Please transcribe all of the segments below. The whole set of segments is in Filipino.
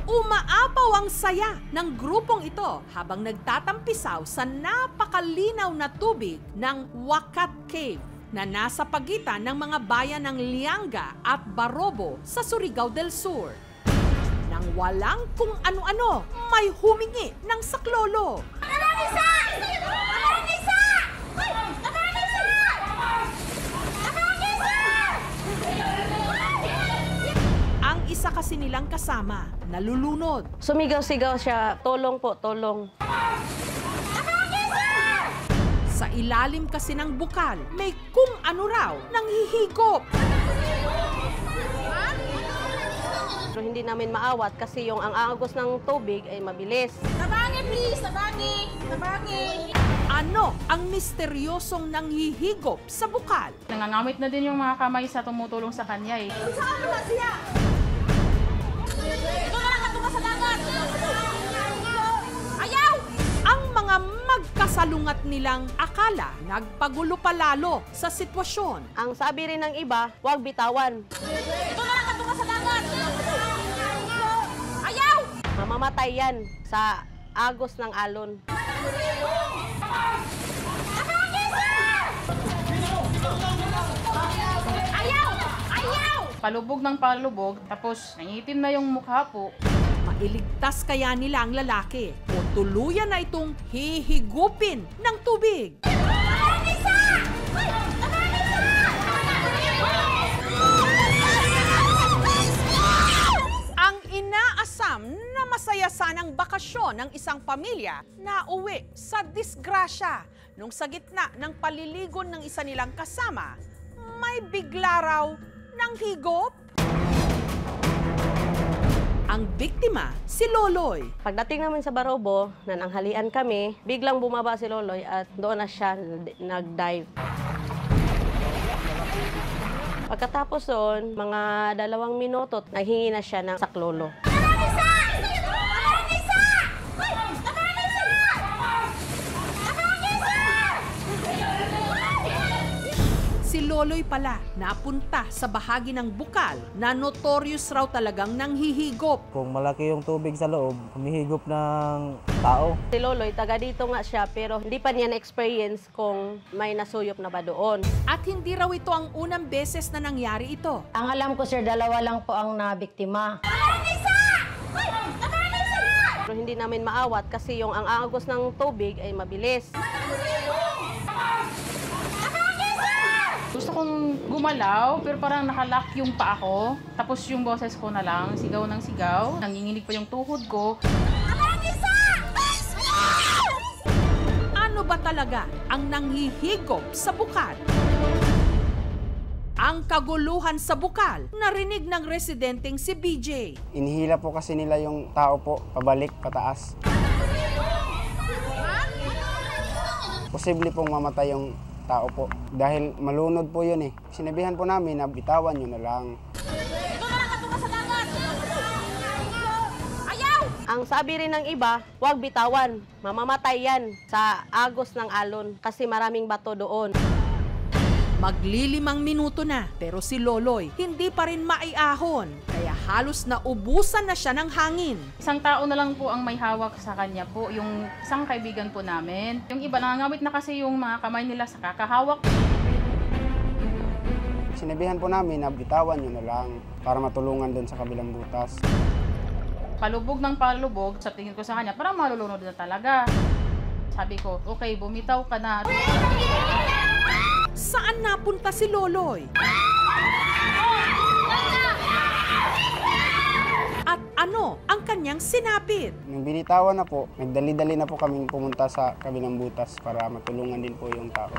Umaapaw ang saya ng grupong ito habang nagtatampisaw sa napakalinaw na tubig ng Wakat Cave na nasa pagitan ng mga bayan ng Lianga at Barobo sa Surigao del Sur. Nang walang kung ano-ano, may humingi ng saklolo. Ang isa kasi nilang kasama, nalulunod. Sumigaw-sigaw siya, tulong po, tulong. Sa ilalim kasi ng bukal, may kung ano raw nang hihigop. Pero hindi namin maawat kasi ang agos ng tubig ay mabilis. Tabangi, please! Tabangi! Tabangi! Ano ang misteryosong nanghihigop sa bukal? Nangangamit na din yung mga kamay sa tumutulong sa kanya eh. Saan naman siya? Ito na lang katunga sa dagat! Ayaw! Ang mga magkasalungat nilang akala nagpagulo pa lalo sa sitwasyon. Ang sabi rin ng iba, huwag bitawan. Ito na lang katunga sa dagat! Ayaw! Mamamatay yan sa agos ng alon. Ayaw! Ayaw! Palubog ng palubog, tapos nangitim na yung mukha po. Mailigtas kaya nila ang lalaki o tuluyan na itong hihigupin ng tubig? Ang inaasam na masaya sanang bakasyon ng isang pamilya na uwi sa disgrasya nung sa gitna ng paliligon ng isa nilang kasama, may bigla raw ng higop. Ang biktima, si Loloy. Pagdating namin sa Barobo, nananghalian kami, biglang bumaba si Loloy at doon na siya nag-dive. Pagkatapos doon, mga 2 minuto, naghingi na siya ng saklolo. Si Loloy pala napunta sa bahagi ng bukal na notorious raw talagang nanghihigop. Kung malaki yung tubig sa loob, humihigop ng tao. Si Loloy, taga dito nga siya, pero hindi pa niya na-experience kung may nasuyop na ba doon. At hindi raw ito ang unang beses na nangyari ito. Ang alam ko, sir, 2 lang po ang nabiktima. Pero hindi namin maawat kasi ang agos ng tubig ay mabilis. Gusto kong gumalaw, pero parang nakalock yung paa ko. Tapos yung boses ko na lang, sigaw ng sigaw. Nanginginig pa yung tuhod ko. Ano ba talaga ang nanghihigop sa bukal? Ang kaguluhan sa bukal, narinig ng residenteng si BJ. Inihila po kasi nila yung tao po, pabalik, pataas. Posible pong mamatay yung tao po. Dahil malunod po yun eh. Sinabihan po namin na bitawan nyo na lang. Ito na lang katunga sa dagat! Ayaw! Ang sabi rin ng iba, huwag bitawan. Mamamatay yan sa agos ng alon kasi maraming bato doon. Magli5 minuto na, pero si Loloy hindi pa rin maiahon. Kaya halos naubusan na siya ng hangin. Isang tao na lang po ang may hawak sa kanya po, yung isang kaibigan po namin. Yung iba, nangangamit na kasi yung mga kamay nila sa kakahawak. Sinabihan po namin na bitawan nyo na lang para matulungan doon sa kabilang butas. Palubog ng palubog, sa tingin ko sa kanya, parang malulunod na talaga. Sabi ko, okay, bumitaw ka na. Saan napunta si Loloy? At ano ang kanyang sinapit? Nung binitawan na po, nagdali-dali na po kaming pumunta sa kabilang butas para matulungan din po yung tao.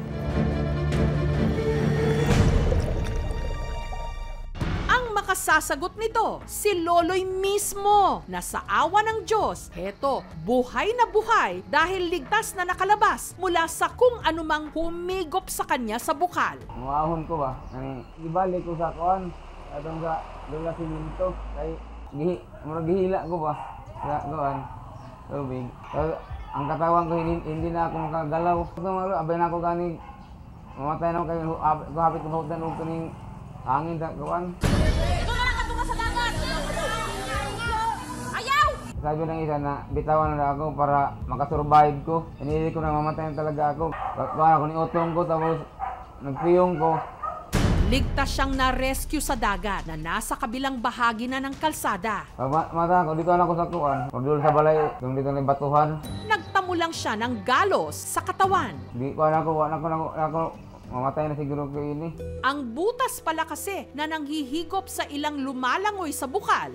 Ang makasasagot nito, si Loloy mismo na sa awa ng Diyos, heto, buhay na buhay dahil ligtas na nakalabas mula sa kung anumang humigop sa kanya sa bukal. Muahon ko ba? Ibalik ko sa kuan. Atong sa lula siminto. Kay gihila ko ba? Sa kuan. Tubig. Ang katawan ko hindi na ako makagalaw. Abay na ako gani. Mamatay na ako kayo. Hapit ko mahutan ko ning hangin sa kuan. Ito na lang katunga sa dagat! Ayaw! sabi ng isa na bitawan na ako para makasurvive ko. Pinili ko na mamatay na talaga ako. Kaya ako niutong ko tapos nagpiyong ko. Ligtas siyang na-rescue sa dagat na nasa kabilang bahagi na ng kalsada. Mata ko, dito na ako sa kuwan. Pag doon sa balay, yung dito na yung batuhan. Nagtamo lang siya ng galos sa katawan. Di ko na ako, mamatay na siguro ko ini. Ang butas pala kasi na nanghihigop sa ilang lumalangoy sa bukal.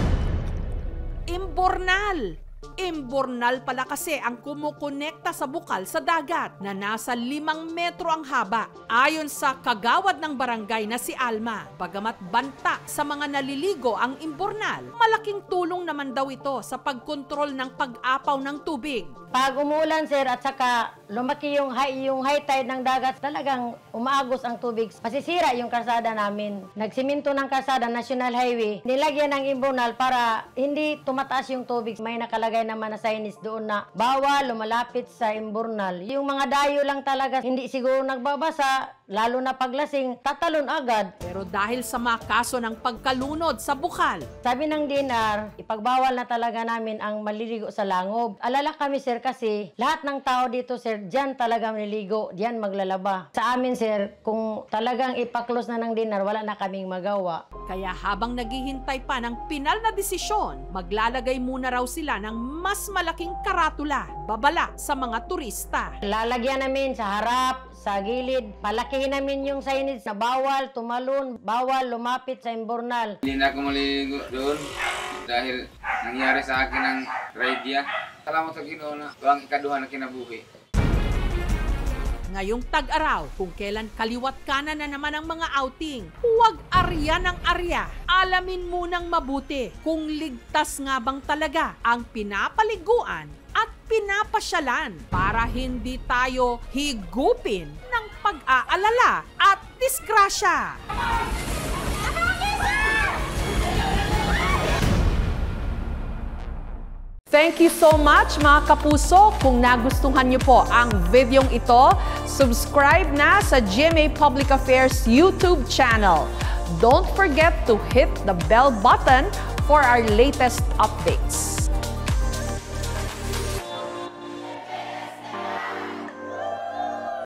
Imbornal! Imbornal pala kasi ang kumukonekta sa bukal sa dagat na nasa 5 metro ang haba. Ayon sa kagawad ng barangay na si Alma, bagamat banta sa mga naliligo ang imbornal, malaking tulong naman daw ito sa pagkontrol ng pag-apaw ng tubig. Pag umulan, sir, at saka lumaki yung high tide ng dagat, talagang umaagos ang tubig. Masisira yung kalsada namin. Nagsiminto ng kalsada, National Highway, nilagyan ng imbonal para hindi tumataas yung tubig. May nakalagay naman na signage doon na bawal lumalapit sa imburnal. Yung mga dayo lang talaga, hindi siguro nagbabasa, lalo na paglasing, tatalon agad. Pero dahil sa mga kaso ng pagkalunod sa bukal, Sabi ng DNR, ipagbawal na talaga namin ang maliligo sa langob. Alala kami, sir, kasi lahat ng tao dito, sir, dyan talaga maliligo, dyan maglalaba. Sa amin, sir, kung talagang ipaklos na ng DNR, wala na kaming magawa. kaya habang naghihintay pa ng pinal na desisyon, maglalagay muna raw sila ng mas malaking karatula, babala sa mga turista. Lalagyan namin sa harap, sa gilid, palakihin namin yung signage na bawal tumalon, bawal lumapit sa imburnal. Hindi na ako maliligo doon dahil nangyari sa akin ang raidya. Salamat sa Ginoo na ang ikaduha na kinabuhi. Ngayong tag-araw, kung kailan kaliwat kanan na naman ang mga outing, huwag arya ng arya. Alamin munang mabuti kung ligtas nga bang talaga ang pinapaliguan at pinapasyalan para hindi tayo higupin ng pag-aalala at disgrasya. Thank you so much mga kapuso. Kung nagustuhan niyo po ang videong ito, subscribe na sa GMA Public Affairs YouTube channel. Don't forget to hit the bell button for our latest updates.